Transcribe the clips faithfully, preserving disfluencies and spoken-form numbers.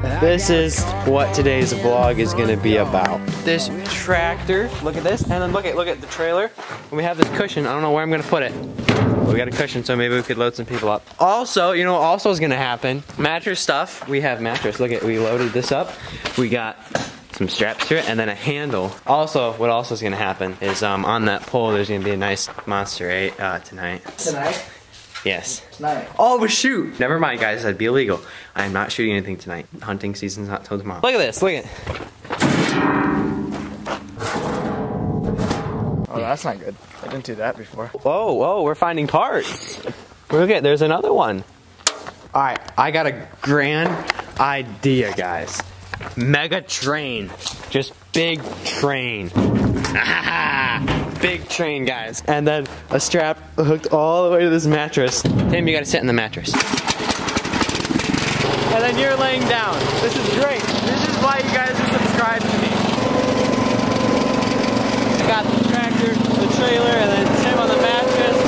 This is what today's vlog is gonna be about. This tractor, look at this, and then look at look at the trailer. And we have this cushion. I don't know where I'm gonna put it. We got a cushion, so maybe we could load some people up. Also, you know what also is gonna happen? Mattress stuff. We have mattress. Look at, we loaded this up. We got some straps to it, and then a handle. Also, what also is gonna happen is um, on that pole, there's gonna be a nice Monster eight uh, tonight. Tonight? Yes. Tonight. Oh, but shoot! Never mind, guys. That'd be illegal. I am not shooting anything tonight. Hunting season's not till tomorrow. Look at this. Look at. Oh, that's not good. I didn't do that before. Whoa, whoa! We're finding parts. Look at. There's another one. All right, I got a grand idea, guys. Mega train. Just big train. Ah, big train, guys. And then a strap hooked all the way to this mattress. Tim, you gotta sit in the mattress. And then you're laying down. This is great. This is why you guys are subscribed to me. I got the tractor, the trailer, and then Tim on the mattress.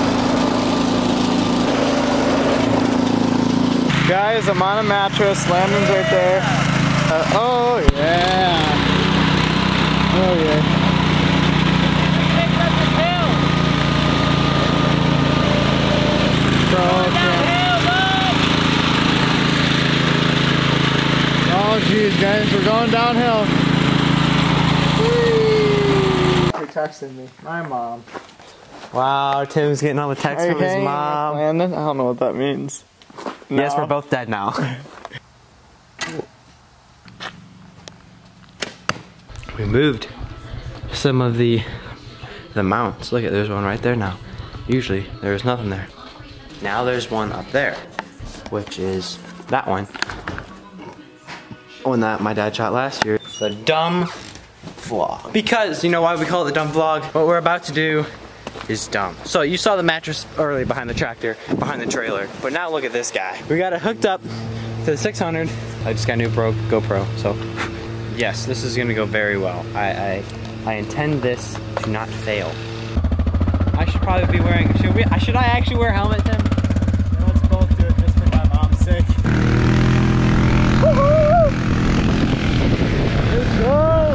Guys, I'm on a mattress. Landon's right there. Uh, oh yeah. Oh yeah. Oh geez, guys, we're going downhill. Whee! They're texting me. My mom. Wow, Tim's getting all the texts from his mom. Landon? I don't know what that means. No. Yes, we're both dead now. We moved some of the the mounts. Look at, there's one right there now. Usually there was nothing there. Now there's one up there, which is that one. One that my dad shot last year. The dumb vlog. Because, you know why we call it the dumb vlog? What we're about to do is dumb. So you saw the mattress early behind the tractor, behind the trailer. But now look at this guy. We got it hooked up to the six hundred. I just got a new Pro GoPro, so yes, this is gonna go very well. I, I, I intend this to not fail. I should probably be wearing, should we, should I actually wear a helmet, Tim? No, let's both do it just for my mom's sake. Woohoo! Let's go!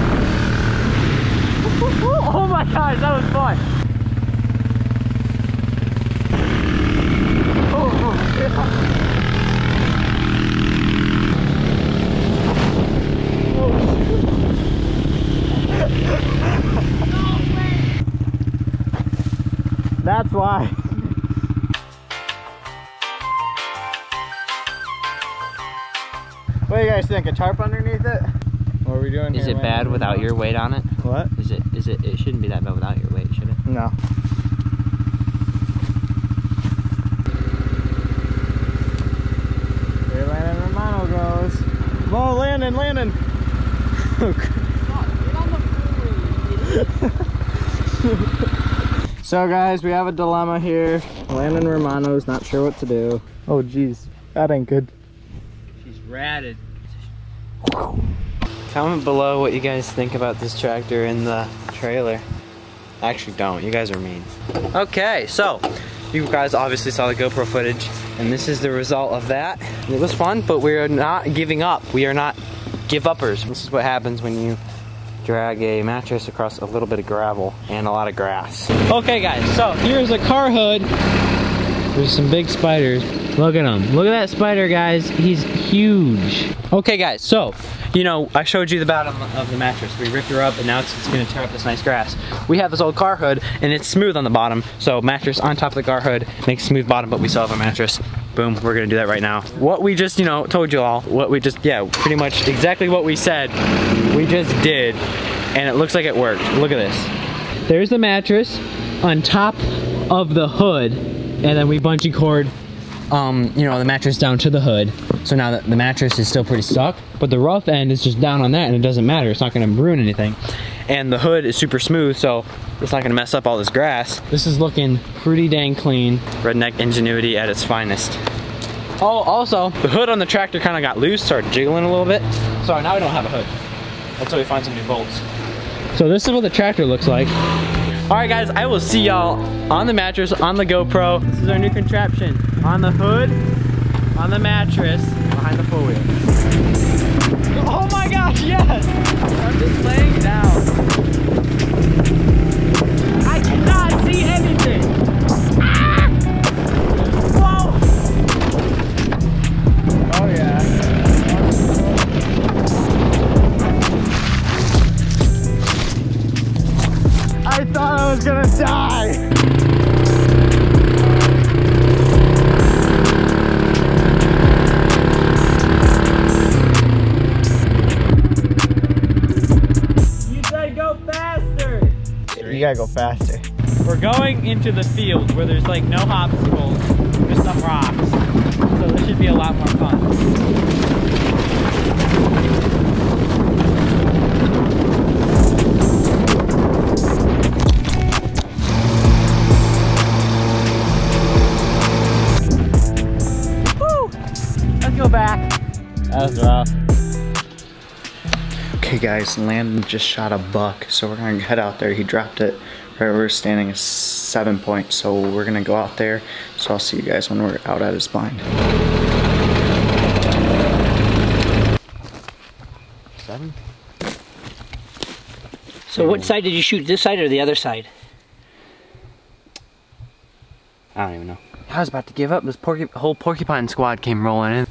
Oh my gosh, that was fun! Oh, yeah. That's why. What do you guys think? A tarp underneath it? What are we doing here? Is it bad without your weight on it? What? Is it, is it, it shouldn't be that bad without your weight, should it? No. There Landon Romano goes. Whoa, Landon, Landon! So guys, we have a dilemma here. Landon Romano's not sure what to do. Oh geez, that ain't good. She's ratted. Comment below what you guys think about this tractor and the trailer. Actually don't, you guys are mean. Okay, so you guys obviously saw the GoPro footage and this is the result of that. It was fun, but we're not giving up. We are not give-uppers. This is what happens when you drag a mattress across a little bit of gravel and a lot of grass. Okay guys, so here's a car hood. There's some big spiders. Look at him. Look at that spider, guys. He's huge. Okay guys, so, you know, I showed you the bottom of the mattress. We ripped her up and now it's, it's gonna tear up this nice grass. We have this old car hood and it's smooth on the bottom. So mattress on top of the car hood makes smooth bottom, but we still have a mattress. Boom, we're gonna do that right now. What we just, you know, told you all, what we just, yeah, pretty much exactly what we said, we just did, and it looks like it worked. Look at this. There's the mattress on top of the hood, and then we bungee cord, um, you know, the mattress down to the hood. So now that the mattress is still pretty stuck, but the rough end is just down on that, and it doesn't matter. It's not gonna ruin anything. And the hood is super smooth, so it's not gonna mess up all this grass. This is looking pretty dang clean. Redneck ingenuity at its finest. Oh, also, the hood on the tractor kind of got loose, started jiggling a little bit. So now we don't have a hood until we find some new bolts. So this is what the tractor looks like. All right guys, I will see y'all on the mattress, on the GoPro. This is our new contraption. On the hood, on the mattress, behind the four-wheel. my gosh, yes! I'm just laying down. I cannot see anything. Ah! Whoa! Oh yeah. I thought I was gonna die. You gotta go faster. We're going into the field where there's like no obstacles, just some rocks. So this should be a lot more fun. Woo! Let's go back. That was rough. Okay guys, Landon just shot a buck, so we're gonna head out there. He dropped it right where we're standing is seven points, so we're gonna go out there. So I'll see you guys when we're out at his blind. Seven? So what side did you shoot? This side or the other side? I don't even know. I was about to give up. This porcu whole porcupine squad came rolling in.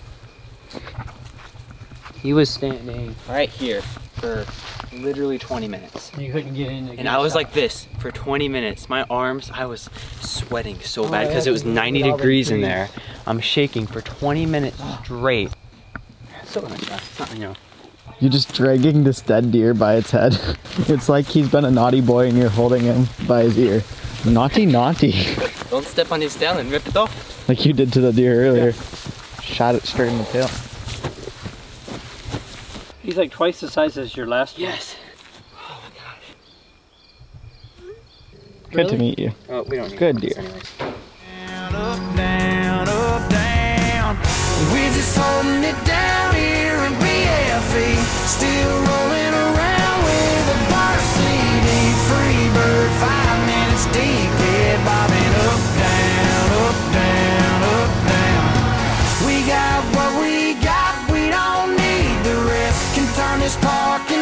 He was standing right here for literally twenty minutes. You couldn't get in. And I was like this for twenty minutes. My arms, I was sweating so bad because it was ninety degrees in there. I'm shaking for twenty minutes straight. So much it's not, you know. You're just dragging this dead deer by its head. It's like he's been a naughty boy and you're holding him by his ear. Naughty, naughty. Don't step on his tail and rip it off. Like you did to the deer earlier. Shot it straight in the tail. He's like twice the size as your last one. Yes. Oh my gosh. Good Really? to meet you. Oh, we don't need Good this deer. anyways. Down, up, down, up, down. We're just holding it down here in B F E. Still rolling around with a bar C D. Free bird, five minutes deep. Head bobbing up, down, up, down, up, down. We got what we got. We don't need the rest. Can turn this park